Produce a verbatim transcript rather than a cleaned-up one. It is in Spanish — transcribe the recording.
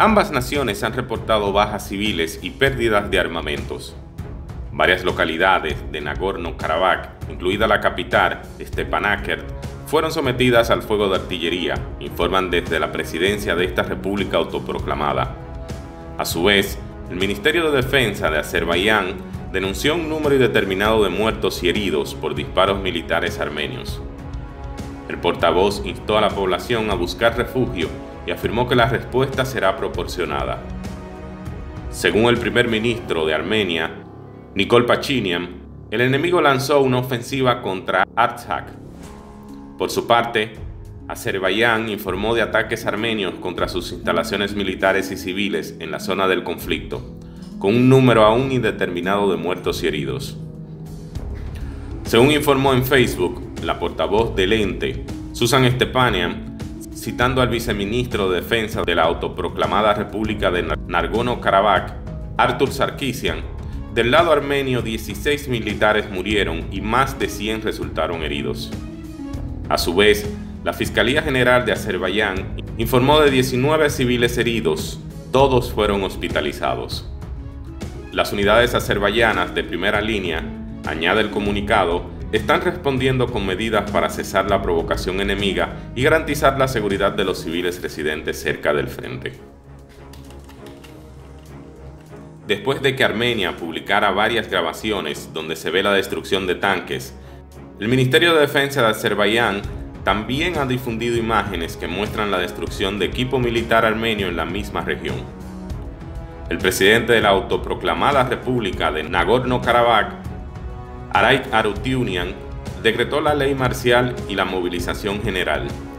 Ambas naciones han reportado bajas civiles y pérdidas de armamentos. Varias localidades de Nagorno-Karabaj, incluida la capital, Stepanakert, fueron sometidas al fuego de artillería, informan desde la presidencia de esta república autoproclamada. A su vez, el Ministerio de Defensa de Azerbaiyán denunció un número indeterminado de muertos y heridos por disparos militares armenios. El portavoz instó a la población a buscar refugio y afirmó que la respuesta será proporcionada. Según el primer ministro de Armenia, Nikol Pashinyan, el enemigo lanzó una ofensiva contra Artsakh. Por su parte, Azerbaiyán informó de ataques armenios contra sus instalaciones militares y civiles en la zona del conflicto, con un número aún indeterminado de muertos y heridos. Según informó en Facebook la portavoz del ente, Susan Stepanian, citando al viceministro de Defensa de la autoproclamada República de Nagorno-Karabaj, Artur Sarkisian, del lado armenio dieciséis militares murieron y más de cien resultaron heridos. A su vez, la Fiscalía General de Azerbaiyán informó de diecinueve civiles heridos, todos fueron hospitalizados. Las unidades azerbaiyanas de primera línea, añade el comunicado, están respondiendo con medidas para cesar la provocación enemiga y garantizar la seguridad de los civiles residentes cerca del frente. Después de que Armenia publicara varias grabaciones donde se ve la destrucción de tanques, el Ministerio de Defensa de Azerbaiyán también ha difundido imágenes que muestran la destrucción de equipo militar armenio en la misma región. El presidente de la autoproclamada República de Nagorno-Karabaj, Arait Harutyunyan, decretó la ley marcial y la movilización general.